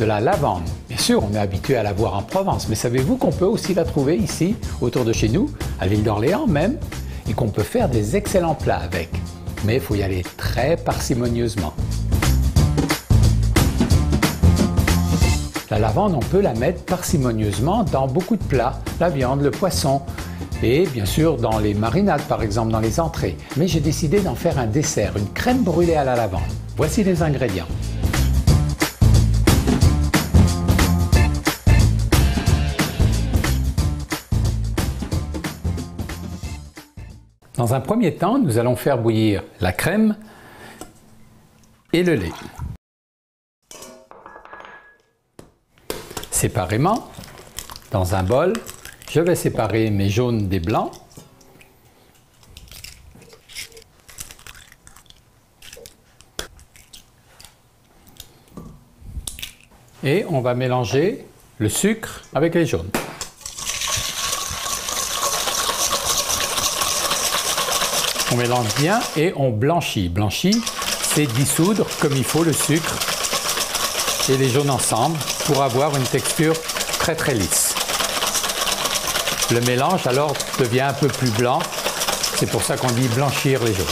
de la lavande. Bien sûr, on est habitué à la voir en Provence, mais savez-vous qu'on peut aussi la trouver ici, autour de chez nous, à l'île d'Orléans même, et qu'on peut faire des excellents plats avec. Mais il faut y aller très parcimonieusement. La lavande, on peut la mettre parcimonieusement dans beaucoup de plats, la viande, le poisson, et bien sûr dans les marinades par exemple, dans les entrées. Mais j'ai décidé d'en faire un dessert, une crème brûlée à la lavande. Voici les ingrédients. Dans un premier temps, nous allons faire bouillir la crème et le lait. Séparément, dans un bol, je vais séparer mes jaunes des blancs. Et on va mélanger le sucre avec les jaunes. On mélange bien et on blanchit. Blanchit, c'est dissoudre comme il faut le sucre et les jaunes ensemble pour avoir une texture très très lisse. Le mélange alors devient un peu plus blanc, c'est pour ça qu'on dit blanchir les jaunes.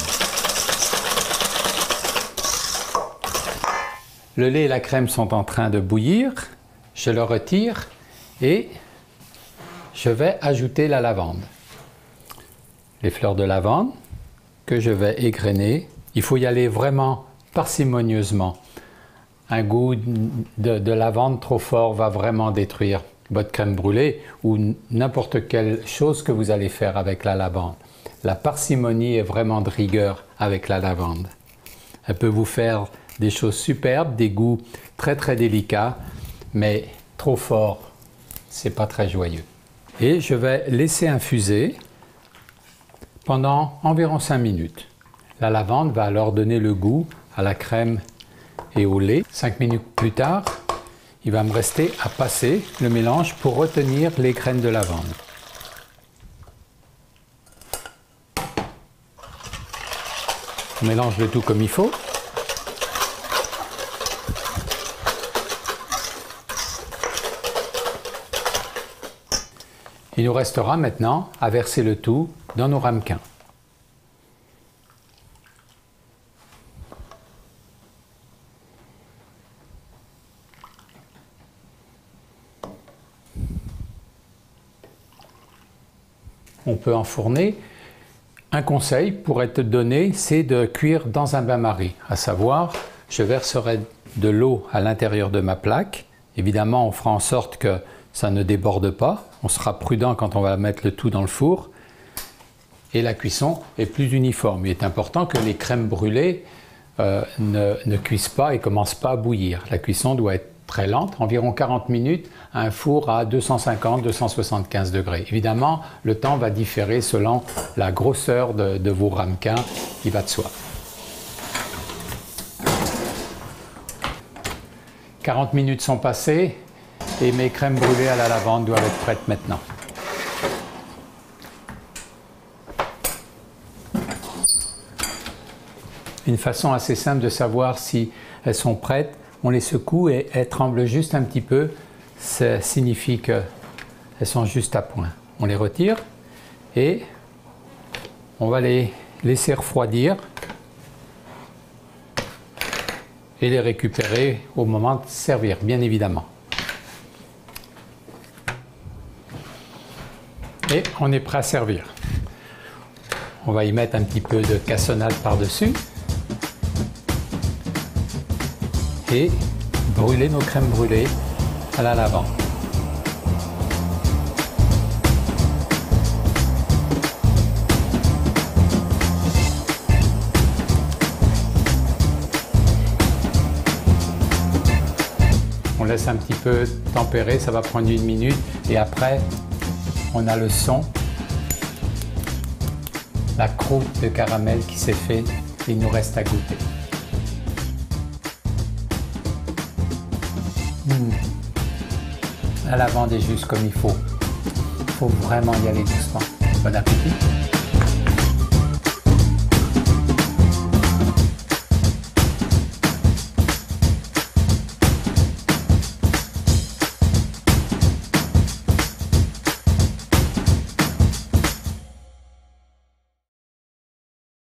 Le lait et la crème sont en train de bouillir, je le retire et je vais ajouter la lavande. Les fleurs de lavande que je vais égrener. Il faut y aller vraiment parcimonieusement. Un goût de lavande trop fort va vraiment détruire votre crème brûlée ou n'importe quelle chose que vous allez faire avec la lavande. La parcimonie est vraiment de rigueur avec la lavande. Elle peut vous faire des choses superbes, des goûts très très délicats, mais trop fort, c'est pas très joyeux. Et je vais laisser infuser pendant environ 5 minutes. La lavande va alors donner le goût à la crème et au lait. 5 minutes plus tard, il va me rester à passer le mélange pour retenir les graines de lavande. On mélange le tout comme il faut. Il nous restera maintenant à verser le tout dans nos ramequins. On peut enfourner. Un conseil pourrait être donné, c'est de cuire dans un bain-marie. À savoir, je verserai de l'eau à l'intérieur de ma plaque. Évidemment, on fera en sorte que ça ne déborde pas. On sera prudent quand on va mettre le tout dans le four. Et la cuisson est plus uniforme. Il est important que les crèmes brûlées ne cuisent pas et ne commencent pas à bouillir. La cuisson doit être très lente, environ 40 minutes, à un four à 250-275 degrés. Évidemment, le temps va différer selon la grosseur de vos ramequins, qui va de soi. 40 minutes sont passées et mes crèmes brûlées à la lavande doivent être prêtes maintenant. Une façon assez simple de savoir si elles sont prêtes, on les secoue et elles tremblent juste un petit peu. Ça signifie qu'elles sont juste à point. On les retire et on va les laisser refroidir et les récupérer au moment de servir, bien évidemment. Et on est prêt à servir. On va y mettre un petit peu de cassonade par-dessus. Et brûler nos crèmes brûlées à la lavande. On laisse un petit peu tempérer, ça va prendre 1 minute et après on a le son, la croûte de caramel qui s'est fait, il nous reste à goûter. La lavande est juste comme il faut. Il faut vraiment y aller doucement. Bon appétit!